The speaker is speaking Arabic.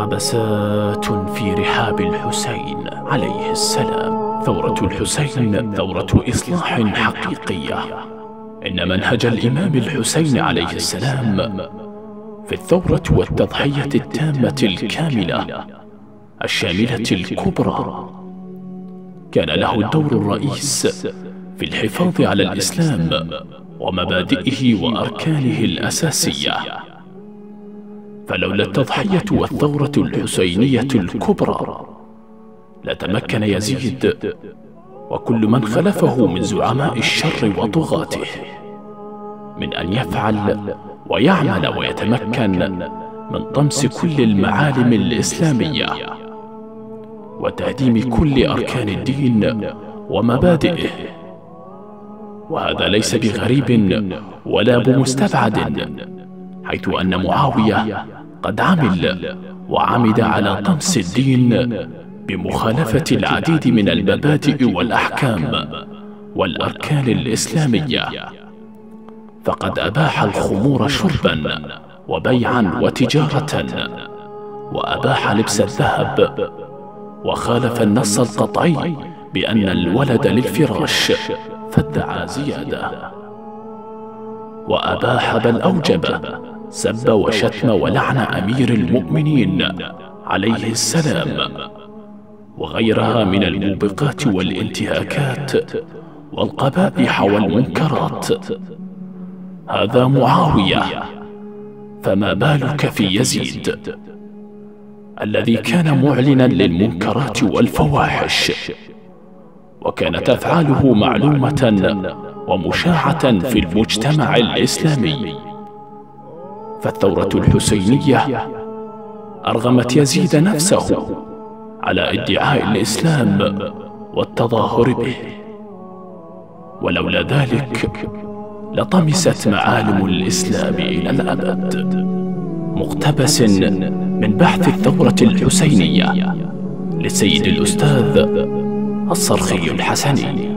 قبسات في رحاب الحسين عليه السلام. ثورة الحسين ثورة إصلاح حقيقية. إن منهج الإمام الحسين عليه السلام في الثورة والتضحية التامة الكاملة الشاملة الكبرى كان له الدور الرئيس في الحفاظ على الإسلام ومبادئه وأركانه الأساسية. فلولا التضحية والثورة الحسينية الكبرى لتمكن يزيد وكل من خلفه من زعماء الشر وطغاته من أن يفعل ويعمل ويتمكن من طمس كل المعالم الإسلامية وتهديم كل أركان الدين ومبادئه. وهذا ليس بغريب ولا بمستبعد، حيث أن معاوية قد عمل وعمد على طمس الدين بمخالفة العديد من المبادئ والأحكام والأركان الإسلامية، فقد أباح الخمور شربا وبيعا وتجارة، وأباح لبس الذهب، وخالف النص القطعي بأن الولد للفراش فادعى زيادة، وأباح بل أوجب سب وشتم ولعن أمير المؤمنين عليه السلام وغيرها من الموبقات والانتهاكات والقبائح والمنكرات. هذا معاوية، فما بالك في يزيد الذي كان معلنا للمنكرات والفواحش، وكانت أفعاله معلومة ومشاعة في المجتمع الإسلامي. فالثورة الحسينية أرغمت يزيد نفسه على ادعاء الإسلام والتظاهر به، ولولا ذلك لطمست معالم الإسلام إلى الأبد. مقتبس من بحث الثورة الحسينية للسيد الأستاذ الصرخي الحسني.